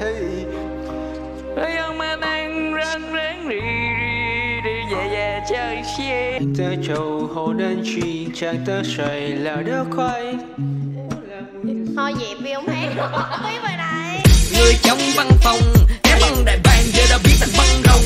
thì tớ trầu hồ đơn truy chàng tớ sợi là đỡ khoai. Thôi dẹp đi ông hát. Không biết bài này. Người trong văn phòng cái băng đại bàng giờ đã biến thành băng rồng.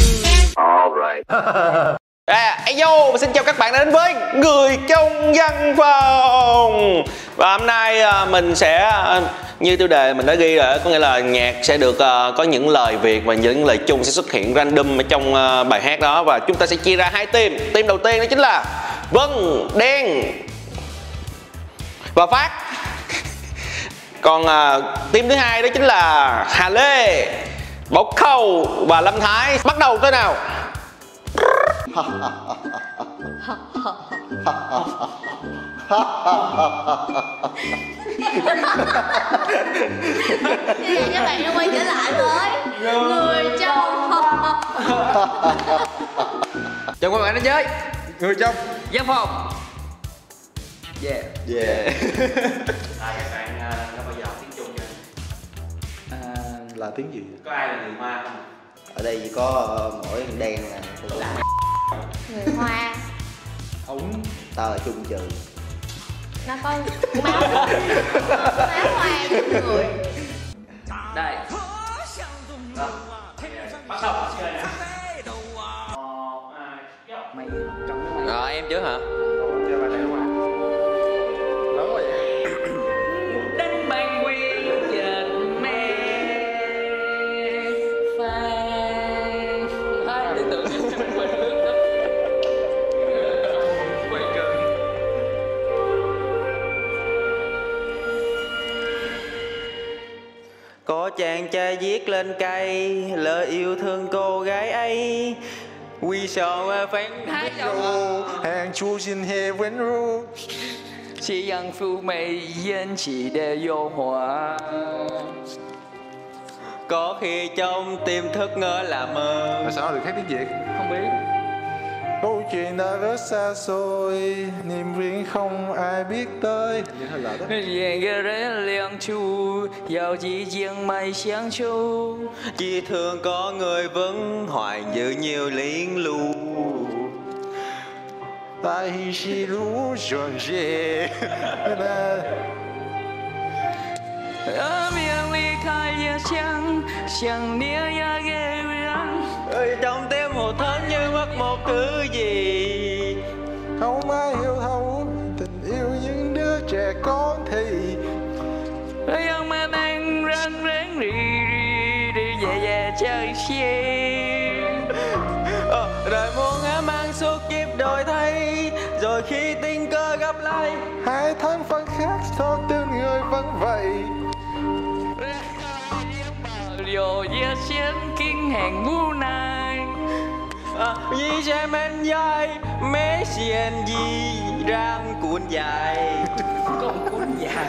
Yo, xin chào các bạn đã đến với Người trong văn phòng. Và hôm nay mình sẽ như tiêu đề mình đã ghi rồi, có nghĩa là nhạc sẽ được có những lời Việt và những lời chung sẽ xuất hiện random ở trong bài hát đó. Và chúng ta sẽ chia ra hai team. Team đầu tiên đó chính là Vân, Đen và Phát. Còn team thứ hai đó chính là Hà Lê, Bảo Khâu và Lâm Thái. Bắt đầu tới nào. Như vậy các bạn đã quay trở lại với Người trong Chào các bạn đến với Người trong văn phòng. Yeah. Các bạn đã bao giờ học tiếng Trung chưa? là tiếng gì? Có ai là người Hoa không? Ở đây chỉ có mỗi thằng đen là người Hoa. Ống tao là Trung Trừ. Nó có máu hoa trong người. Đây. Bắt đầu chơi nè. Mày trong cái mày. Rồi em trước hả? chơi bài này đúng không? Lớn quá vậy. Đánh băng quyên chợt mê phai. Hai để tưởng quay cười. Có chàng trai viết lên cây lời yêu thương cô gái ấy. Quy sò phán thái dòng Hàng chú xin hề vẫn ru. chỉ yang phu mây yên chỉ để vô hòa. có khi trong tiềm thức ngỡ là mơ. Mà sao được khác tiếng Việt? Không biết. Câu chuyện đã rất xa xôi, niềm riêng không ai biết tới. Vậy hơi lạ đó. 两个人相处，要几经迈相处。 Chỉ thường có người vẫn hoài giữ nhiều liên lưu. Tại chỉ lũ chuẩn dễ. 而面离开家乡，想念呀个人。 Trong tim một thân như mất một thứ gì. Không ai hiểu thấu tình yêu những đứa trẻ con thì. 让我们人人夜夜相信。 Rồi muôn ám mang suốt kiếp đổi thay. Rồi khi tình cờ gặp lại, Hai tháng phân khác sao tên người vẫn vậy. 有些先经很无奈。 vì sẽ men dài mé xiên gì răng cuốn dài. Con cuốn dài.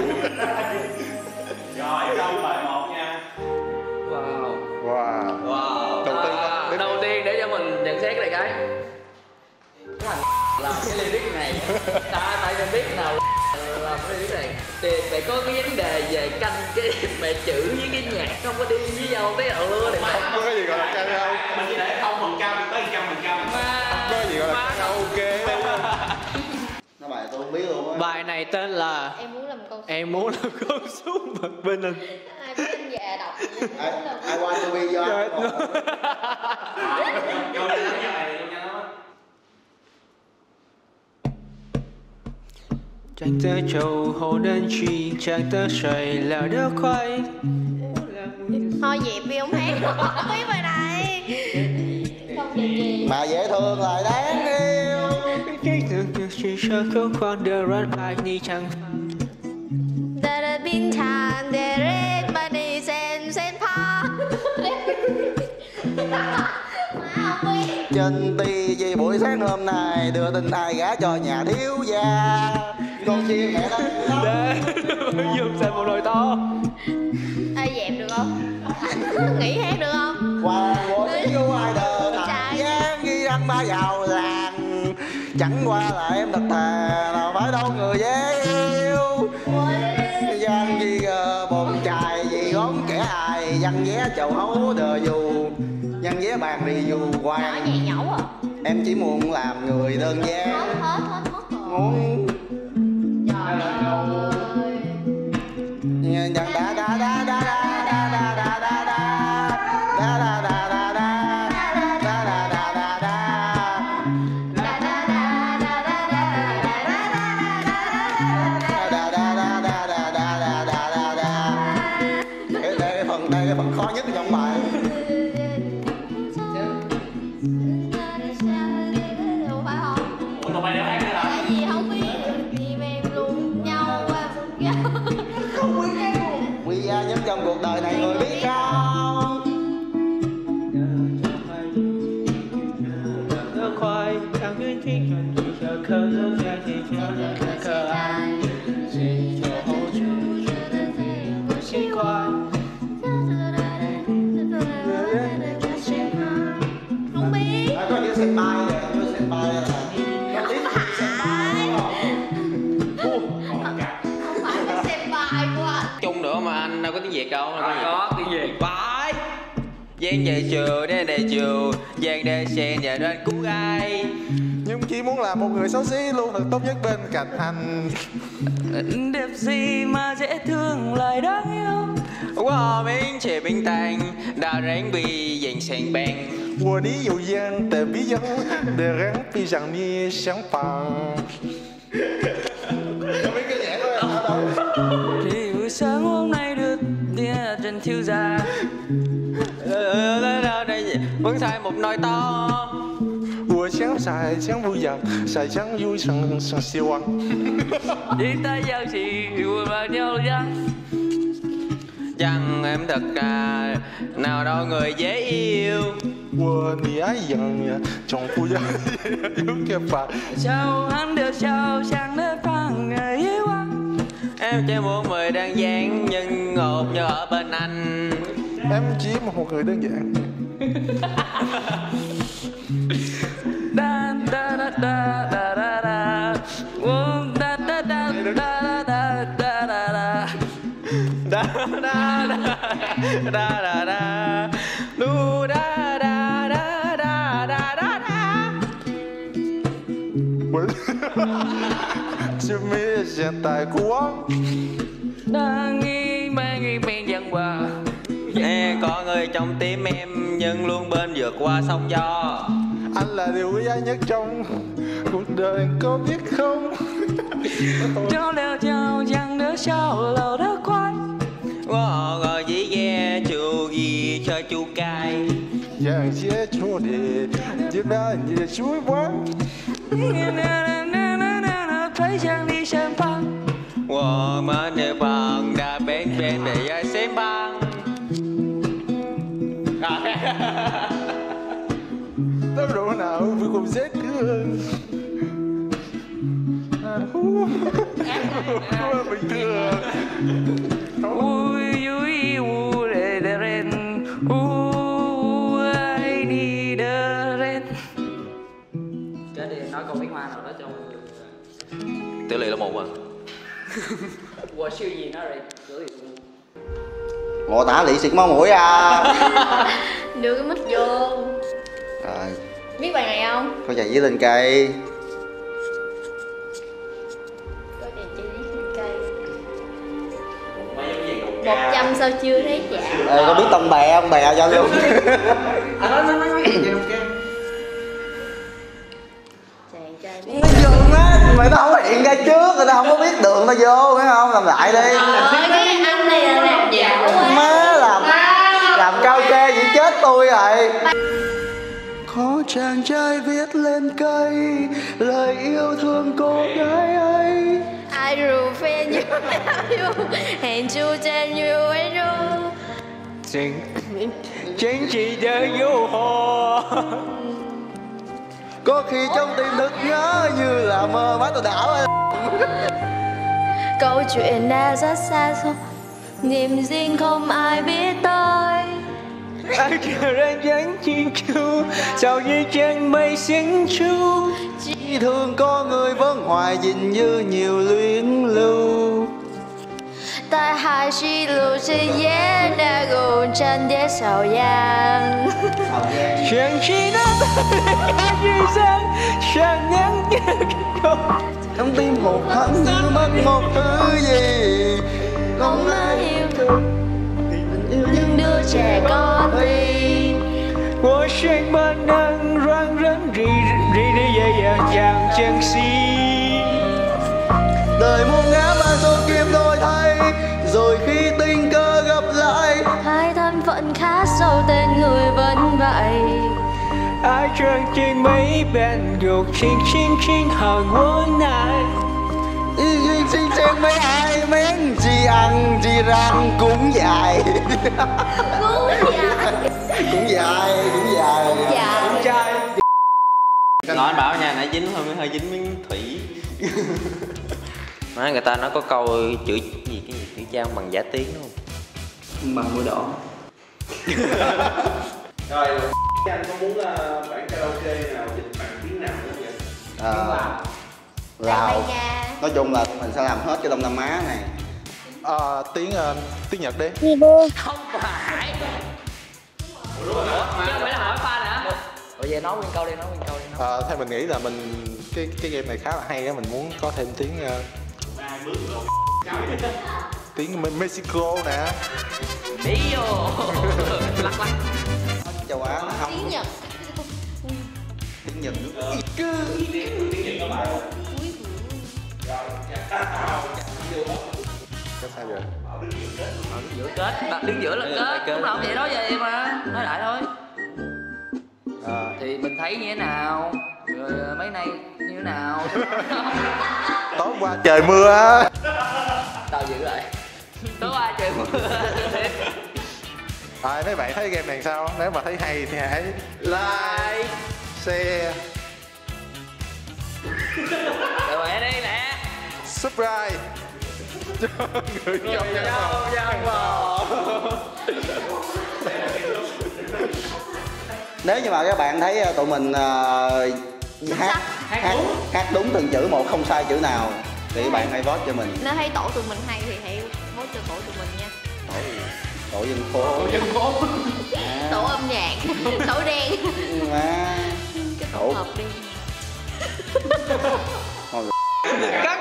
Rồi, xong bài 1 nha. Wow. Wow. Đầu tiên Đầu tiên để cho mình nhận xét này cái thằng làm cái lyric này tại mình biết nào làm cái lyric này thì phải có cái vấn đề về canh cái mẹ chữ với cái nhạc không có đi với nhau tới này không có cái gì gọi là karaoke. Mình chỉ để 0% tới 100%. Không có gì gọi là karaoke. Nó bài tôi không biết luôn á. Bài này tên là Em muốn làm câu Em muốn làm con súng bật bên anh. ai biết tin già đọc gì đó. I want to be your. Vô đây cái bài này nha. Chàng tớ trầu hồ đơn truy chàng tớ sợi là đỡ khoai. Thôi dẹp đi ông hát. Không biết bài này. Không gì gì. Mà dễ thương lại đáng yêu. Chỉ sợ không khoan đờ rắn bài ni chẳng. Đã đã biến thành để rết bà đi sen pha. Má không biết. Trên TV buổi sáng hôm nay đưa tin ai gả cho nhà thiếu gia. Con chia mẹ đó. Để dùng xài một nồi to. Ai dẹp được không? Nghỉ hát được không? Hoàng bộ yêu ai đời nào dám ghi anh ba giàu làng. Chẳng qua là em thật thà nào phải đâu người dễ yêu. Giang ghi bồn chài gì gốm kẻ ai bài văn vé chầu hấu đờ dù, văn vé bàn đi dù Nói hoàng. nhạc nhẩu à? Em chỉ muốn làm người đơn giản. Hết rồi. Muốn Trời ơi. đa đa đa đa đa đa đa đa đa đa đa cái phần khó nhất trong bài. Phải không? Ủa tụi mày đã hát cái hả? Gì không biết. Tìm em luôn nhau qua phút nhau. Không biết cái gì. Quy ra nhất trong cuộc đời này người biết không? khoai càng tuyên thiên chuẩn chỉ chờ khờ lâu dài thì chờ khờ ai chỉ chờ hỗ trợ một chiếc khoai. Không biết. Có những xe bay rồi, có xe bay rồi. Có tiếng xe bay. Không phải là xem bài của anh. Chung nữa mà anh đâu có tiếng Việt đâu. Có tiếng Việt. Phải. Giang về chiều đến đề chiều, Giang để xe nhà đến cứu ai. Nhưng chỉ muốn là một người xấu xí luôn thật tốt nhất bên cạnh anh. Đẹp gì mà dễ thương lại đáng yêu. Qua bên trẻ bình tàng, đã ráng bị dành sành bèn. 我你有样的鼻样的人比让你相仿。Không biết cái nhạc của em ở đâu. Thì buổi sáng hôm nay được đi trên thiếu gia. Vẫn sai một nồi to. 我想晒将不养，晒将又上希望。 Đi ta giao gì mà nhau răng. Chẳng em thật nào đâu người dễ yêu. 我你爱养呀，重复要有个法。 Sao hắn được sao chẳng để phăng người yêu anh. Em chỉ muốn người đơn giản nhưng ngột như ở bên anh. Em chỉ một người đơn giản. Da da da da da da da. Da da da da da da da da da. Da da da da da da. Lu da da da da da da da. Chưa biết hiện tại của Đang nghi men dần qua. Có người trong tim em nhưng luôn bên vượt qua sóng gió. anh là điều quý giá nhất trong cuộc đời có biết không? Cháu leo trao chẳng đứa sao lầu đó quay. Ngồi dĩ ghe chú gì cho chú cay. Dạng chế chú để chế ba như chuối quá. Thấy chẳng đi xem băng. Mà nè bằng đã bên để xem băng. Tốc độ nào vừa cùng dễ thương. Bình thường. Ui ui u để ren. I need a ren. Chết đi, nói câu tiếng Hoa nào đó cho Tỷ lệ là 1 à. Ủa siêu gì nó rồi gửi luôn. Ngộ tả lị xịt máu mũi à. Đưa cái mic vô. Rồi, Biết bài này không? có chạy dưới lên cây. Có chạy dưới lên cây. 100 sao chưa thấy chạm. Ê, có biết tông bè không? Bè cho luôn. Chàng trai biết. Nó dừng á, mày nó không hiện ra trước, người ta không có biết đường nó vô, phải không? Làm lại đi. Cái anh này là làm dạo quá. Má làm cao kê vậy chết tôi rồi. Có chàng trai viết lên cây lời yêu thương cô gái ấy. I rủ phe như yêu. Hẹn chu trên như ấy ru. Chính chỉ để vô hồ. Có khi trong tim nức nhớ như là mơ. Má tôi đảo ơi. Câu chuyện đã rất xa xôi. Niềm riêng không ai biết tới. Ai chờ anh dáng chi chu. Sao như chân mây xinh chu. Chỉ thương có người vẫn hoài gìn như nhiều luyến lưu. 但还是路是夜的孤单的手样。 想起那段日生，想nhắn nhớ câu. Trong tim hụt hẫng như mất một thứ gì. Không ai yêu thương yêu những đứa trẻ con đi. 我想把能让人dễ dàng chẳng chân si. Đời muôn ngã và số kiếp đổi thay, rồi khi tình cờ gặp lại, Hai thân phận khá sâu tên người vẫn vậy. 爱真经没变，有轻轻轻喊我来。 y duyên xin xem mấy ai mến chi ăn chi răng cũng dài. Cú dạ. Cũng dài, cũng dài. Dạ. Trai Nói anh bảo nha, nãy dính hơi dính miếng thủy. Nói người ta nói có câu chữ gì cái gì chữ trang bằng giả tiếng đúng không? Bằng môi đỏ. Rồi anh có muốn bản karaoke nào dịch bằng tiếng nào nữa vậy? Lào. Tây Ban Nha. Nói chung là mình sẽ làm hết cái Đông Nam Á này. Tiếng Nhật đi. Không phải. Chứ không phải là hỏi fan hả? Ủa vậy nói nguyên câu đi, nói nguyên câu đi. Theo mình nghĩ là mình cái game này khá là hay á, mình muốn có thêm tiếng Mexico nè. Đi vô. Lắc lắc. Châu Á nó không. Tiếng Nhật. Tiếng Nhật. Cái sao vậy? Giữa kết, đứng giữa là kết. Lúc nào cũng vậy đó vậy mà. Nói lại thôi. Thì mình thấy như thế nào, rồi mấy nay như thế nào. Tối qua trời mưa á. Tao giữ lại. Tối qua trời mưa. Mấy bạn thấy game này sao? Nếu mà thấy hay thì hãy like, share, Rồi mẹ đi nè. subscribe cho người trong Dân vào. Nếu như mà các bạn thấy tụi mình hát đúng từng chữ một, không sai chữ nào, thì các bạn hãy vote cho mình. Nếu thấy tổ tụi mình hay thì hãy vote cho tổ tụi mình nha. Tổ dân phố. Tổ âm nhạc. Tổ đen. Má. Cái tổ hợp đen. Thôi